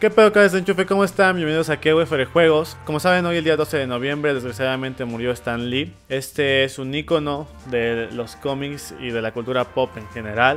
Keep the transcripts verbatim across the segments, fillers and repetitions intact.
¿Qué pedo, cabezas de enchufe? ¿Cómo están? Bienvenidos a Que Wefere Juegos. Como saben, hoy el día doce de noviembre desgraciadamente murió Stan Lee. Este es un ícono de los cómics y de la cultura pop en general.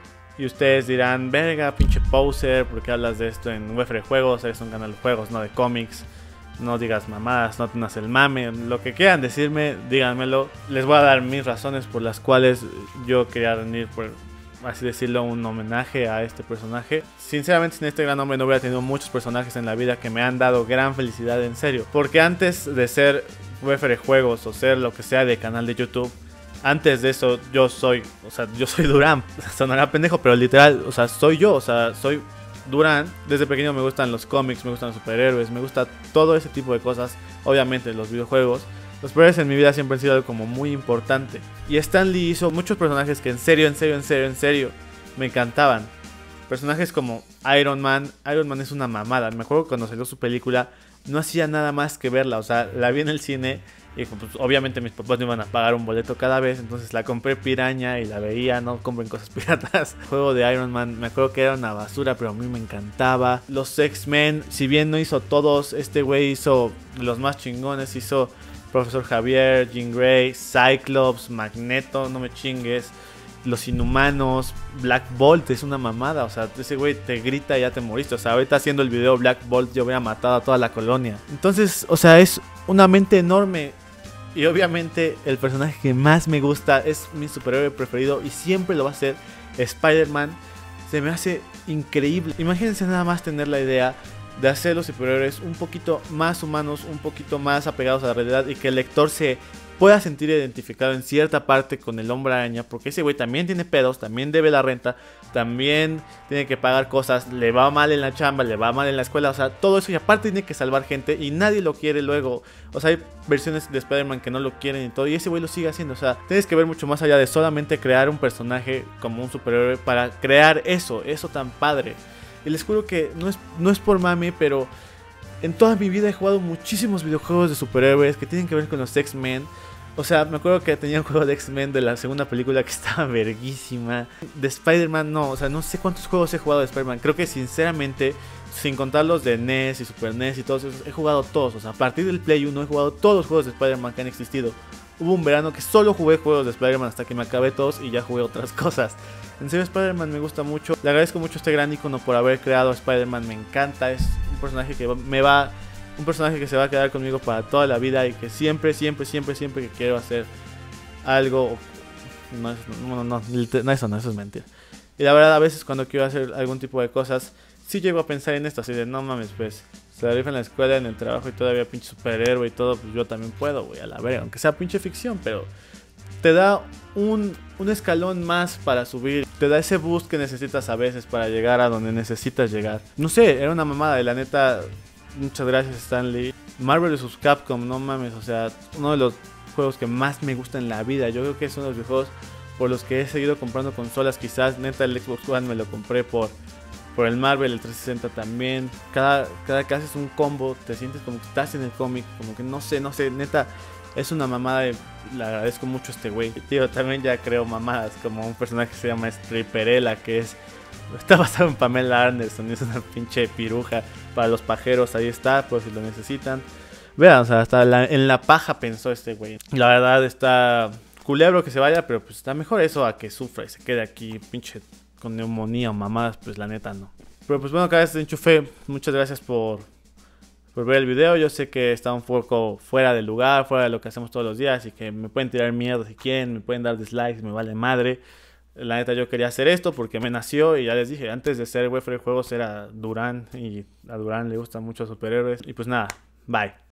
Y ustedes dirán, verga, pinche poser, ¿por qué hablas de esto en Wefere Juegos? Es un canal de juegos, no de cómics. No digas mamadas, no tengas el mame. Lo que quieran decirme, díganmelo. Les voy a dar mis razones por las cuales yo quería rendir, por así decirlo, un homenaje a este personaje. Sinceramente, sin este gran hombre no hubiera tenido muchos personajes en la vida que me han dado gran felicidad, en serio. Porque antes de ser Wefere Juegos o ser lo que sea de canal de YouTube, antes de eso yo soy, o sea, yo soy Durán. Sonará pendejo, pero literal, o sea, soy yo, o sea, soy Durán. Desde pequeño me gustan los cómics, me gustan los superhéroes, me gusta todo ese tipo de cosas. Obviamente los videojuegos. Los superhéroes en mi vida siempre han sido algo como muy importante. Y Stan Lee hizo muchos personajes que en serio, en serio, en serio, en serio me encantaban. Personajes como Iron Man. Iron Man es una mamada. Me acuerdo que cuando salió su película no hacía nada más que verla. O sea, la vi en el cine y pues, obviamente mis papás no iban a pagar un boleto cada vez. Entonces la compré piraña y la veía. No compren cosas piratas. El juego de Iron Man, me acuerdo que era una basura, pero a mí me encantaba. Los X-Men, si bien no hizo todos, este güey hizo los más chingones. Hizo Profesor Javier, Jean Grey, Cyclops, Magneto, no me chingues, los Inhumanos, Black Bolt, es una mamada. O sea, ese güey te grita y ya te moriste. O sea, ahorita haciendo el video Black Bolt yo hubiera matado a toda la colonia. Entonces, o sea, es una mente enorme. Y obviamente el personaje que más me gusta, es mi superhéroe preferido y siempre lo va a ser, Spider-Man. Se me hace increíble. Imagínense nada más tener la idea de hacer los superhéroes un poquito más humanos, un poquito más apegados a la realidad y que el lector se pueda sentir identificado en cierta parte con el Hombre Araña, porque ese güey también tiene pedos, también debe la renta, también tiene que pagar cosas, le va mal en la chamba, le va mal en la escuela, o sea, todo eso, y aparte tiene que salvar gente y nadie lo quiere luego. O sea, hay versiones de Spider-Man que no lo quieren y todo, y ese güey lo sigue haciendo. O sea, tienes que ver mucho más allá de solamente crear un personaje como un superhéroe para crear eso, eso tan padre. Y les juro que no es, no es por mami, pero en toda mi vida he jugado muchísimos videojuegos de superhéroes que tienen que ver con los X-Men. O sea, me acuerdo que tenía un juego de X-Men de la segunda película que estaba verguísima. De Spider-Man no, o sea, no sé cuántos juegos he jugado de Spider-Man. Creo que sinceramente, sin contar los de N E S y Super N E S y todos esos, he jugado todos. O sea, a partir del Play uno he jugado todos los juegos de Spider-Man que han existido. Hubo un verano que solo jugué juegos de Spider-Man hasta que me acabé todos y ya jugué otras cosas. En serio, Spider-Man me gusta mucho. Le agradezco mucho a este gran icono por haber creado a Spider-Man. Me encanta, es un personaje que me va... Un personaje que se va a quedar conmigo para toda la vida y que siempre, siempre, siempre, siempre que quiero hacer algo... No, no, no, no, no, eso no, eso es mentira. Y la verdad, a veces cuando quiero hacer algún tipo de cosas, sí llego a pensar en esto, así de no mames, pues... Se la rifa en la escuela, en el trabajo y todavía pinche superhéroe y todo, pues yo también puedo, güey, a la verga. Aunque sea pinche ficción, pero te da un, un escalón más para subir. Te da ese boost que necesitas a veces para llegar a donde necesitas llegar. No sé, era una mamada y la neta, muchas gracias Stan Lee. Marvel versus. Capcom, no mames, o sea, uno de los juegos que más me gusta en la vida. Yo creo que es uno de los juegos por los que he seguido comprando consolas. Quizás, neta, el Xbox One me lo compré por... Por el Marvel, el trescientos sesenta también. Cada, cada que haces un combo, te sientes como que estás en el cómic. Como que no sé, no sé, neta, es una mamada. Y le agradezco mucho a este güey. Tío, también ya creo mamadas. Como un personaje que se llama Stripperella, que es... Está basado en Pamela Anderson. Es una pinche piruja para los pajeros. Ahí está, por si lo necesitan. Vean, o sea, hasta la, en la paja pensó este güey. La verdad está culebro que se vaya, pero pues está mejor eso a que sufra y se quede aquí, pinche... con neumonía o mamadas, pues la neta no. Pero pues bueno, cabezas de enchufe, muchas gracias por, por ver el video. Yo sé que está un poco fuera del lugar, fuera de lo que hacemos todos los días, y que me pueden tirar mierda si quieren, me pueden dar dislikes, me vale madre. La neta yo quería hacer esto porque me nació y ya les dije, antes de ser Wefere Juegos era Durán y a Durán le gustan mucho superhéroes. Y pues nada, bye.